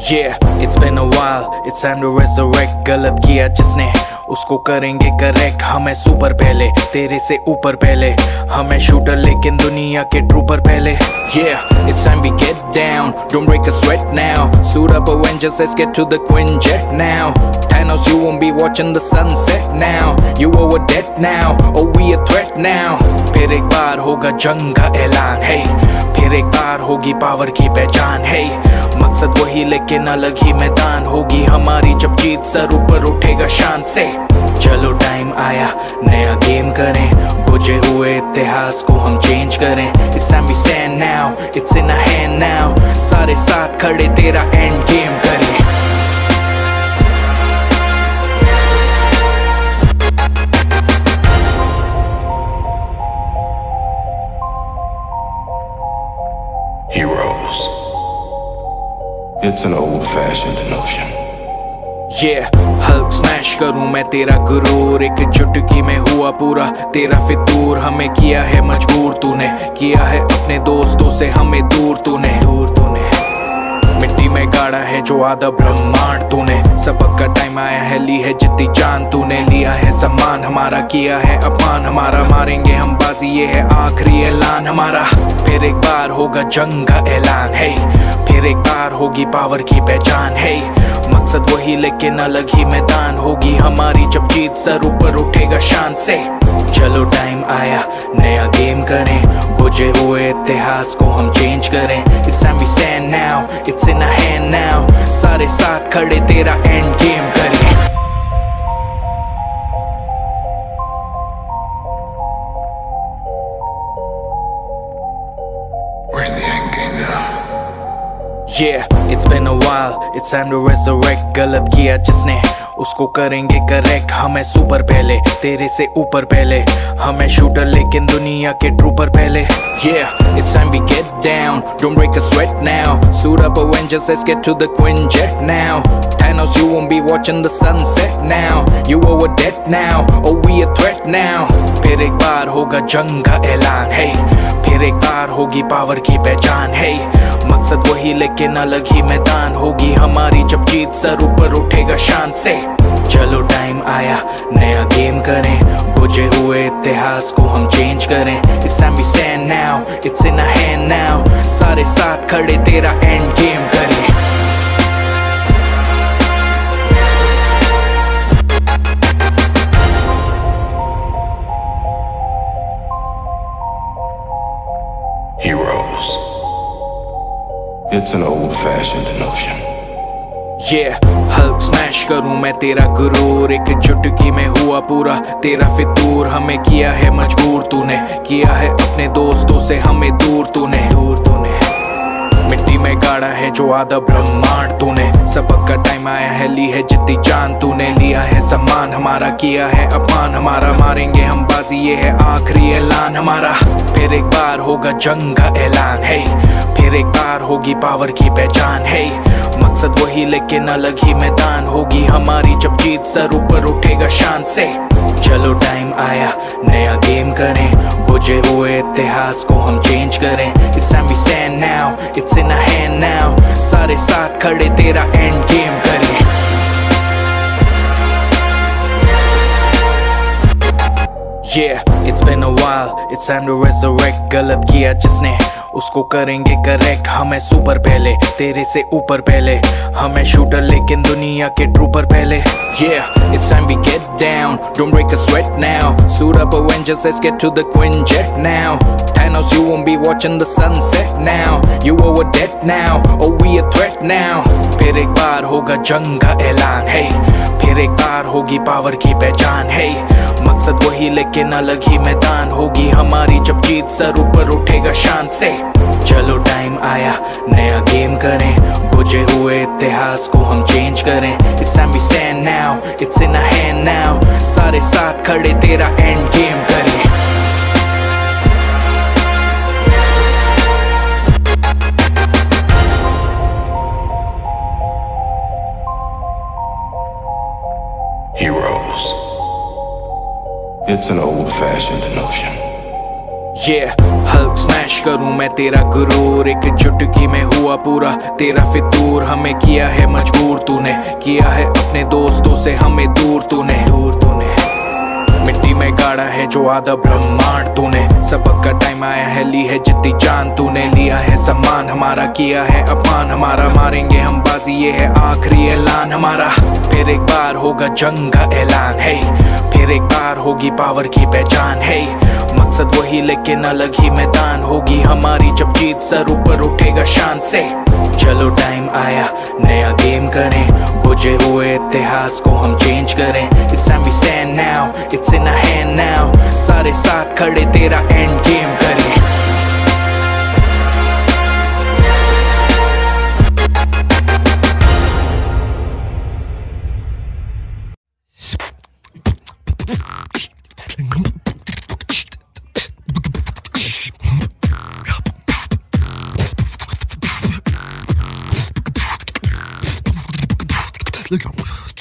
Yeah, it's been a while, it's time to resurrect. गलत किया जिसने उसको करेंगे करेक्ट। हमें सुपर पहले, तेरे से ऊपर पहले, हमें शूटर लेकिन दुनिया के ट्रूपर पहले। Yeah, it's time we get down, don't break a sweat now. Suit up Avengers, let's get to the Quinjet now. Thanos, you won't be watching the sunset now. You over dead now, oh we a threat now. फिर एक बार होगा जंग का ऐलान, hey. फिर एक बार होगी power की पहचान, hey. मकसद वही लेकिन अलग ही मैदान होगी हमारी जब जीत सर ऊपर उठेगा शान से। चलो टाइम आया नया गेम करें, बुझे हुए इतिहास को हम चेंज करें। It's time we stand now, it's in our hand now. सारे साथ खड़े तेरा एंड गेम करें। Heroes. It's an old-fashioned notion. Yeah, Hulk smash करूं मैं तेरा गुरूर, एक चुटकी में हुआ पूरा तेरा फितूर। हमें किया है मजबूर तूने, किया है अपने दोस्तों से हमें दूर तूने। मिट्टी में गाड़ा है जो आधा ब्रह्मांड तूने। सबक का टाइम आया है, ली है जितनी जान तूने। लिया है सम्मान हमारा, किया है अपमान हमारा। मारेंगे हम बाजी, ये है आखिरी ऐलान हमारा। फिर एक बार होगा जंग का ऐलान, है फिर एक बार होगी पावर की पहचान, है मकसद वही लेकिन अलग ही मैदान होगी हमारी जब जीत सर ऊपर उठेगा शान से। चलो टाइम आया नया गेम करें, बुझे हुए इतिहास को हम चेंज करें। It's time we stand now, it's in our hand now. सारे साथ खड़े तेरा एंड गेम करें। We're in the end game now. Yeah, it's been a while, it's time to resurrect. गलत किया जिसने उसको करेंगे करेक्ट। हमें सुपर पहले, तेरे से ऊपर पहले, हमें शूटर लेकिन दुनिया के ट्रूपर पहले। Yeah, it's time we get down, don't break a sweat now. Suit up Avengers, let's get to the Quinjet now. Thanos, you won't be watching the sunset now. You over dead now, oh we a threat now. फिर एक बार होगा जंग का ऐलान, है फिर एक बार होगी पावर की पहचान, है मकसद वही लेकिन अलग ही मैदान होगी हमारी जब जीत सर ऊपर उठेगा शान से। चलो टाइम आया नया गेम करें, बुझे हुए इतिहास को हम चेंज करें। It's time we stand now, it's in our hand now. सारे साथ खड़े तेरा एंड गेम करें। Heroes. It's an old-fashioned notion. Yeah, Hulk smash करूं मैं तेरा गुरूर, एक चुटकी में हुआ पूरा तेरा फितूर। हमें किया है मजबूर तूने, किया है अपने दोस्तों से हमें दूर तूने। मिट्टी में गाड़ा है जो आधा ब्रह्मांड तूने। सबक का टाइम आया है, ली है जितनी जान तूने। लिया है सम्मान हमारा, किया है अपमान हमारा। मारेंगे हम बाजी, ये है आखिरी ऐलान हमारा। फिर एक बार होगा जंग का ऐलान, है फिर एक बार होगी पावर की पहचान, है मकसद वही लेकिन अलग ही मैदान होगी हमारी जब जीत सर ऊपर उठेगा शान से। चलो टाइम आया नया गेम करें, बुझे हुए इतिहास को हम चेंज करें। It's time we stand now, it's in our hand now. सारे साथ खड़े तेरा एंड गेम करें। Yeah, it's been a while, it's time to resurrect. गलत किया जिसने उसको करेंगे करेक्ट। हमें सुपर पहले, तेरे से ऊपर पहले, हमें शूटर लेकिन दुनिया के ट्रूपर पहले। Yeah, it's time we get down, don't break a sweat now. Suit up Avengers, let's get to the Quinjet now. Thanos, you won't be watching the sunset now. You over dead now, oh we a threat now. फिर एक बार होगा जंग का ऐलान, है फिर एक बार होगी पावर की पहचान, है मकसद वही लेकिन अलग ही मैदान होगी हमारी जब जीत सर ऊपर उठेगा शान से। चलो टाइम आया नया गेम करें, बुझे हुए इतिहास को हम चेंज करें। It's time we stand now, it's in our hand now. सारे साथ खड़े तेरा एंड गेम करें। Heroes. It's an old-fashioned notion. Hulk smash करूं मैं तेरा गुरूर, एक चुटकी में हुआ पूरा तेरा फितूर। हमें किया है मजबूर तूने, किया है अपने दोस्तों से हमें दूर तूने। मिट्टी में गाड़ा है जो आधा ब्रह्मांड तूने, सबक का टाइम आया है, ली है जितनी जान तूने। लिया है सम्मान हमारा, किया है अपमान हमारा, मारेंगे हम बाजी ये है आखिरी ऐलान हमारा। फिर एक बार होगा जंग का ऐलान है, फिर एक बार होगी पावर की पहचान है। मकसद वही लेकिन अलग ही मैदान होगी हमारी, जब जीत सर ऊपर उठेगा शान से। चलो टाइम आया नया गेम करें, बुझे हुए इतिहास को हम चेंज करें। It's time we stand now, it's in our hand now, सारे साथ खड़े तेरा एंड गेम करें। Look.